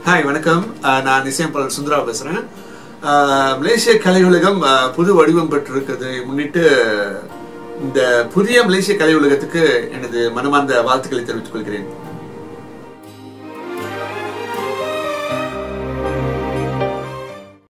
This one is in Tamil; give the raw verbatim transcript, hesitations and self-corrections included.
ஹாய் வணக்கம். நான் இசையமைப்பாளர் சுந்தரா பேசுகிறேன். மலேசிய கலை உலகம் புது வடிவம் பெற்றிருக்கிறது முன்னிட்டு இந்த புதிய மலேசிய கலை உலகத்துக்கு எனது மனமார்ந்த வாழ்த்துக்களை தெரிவித்துக் கொள்கிறேன்.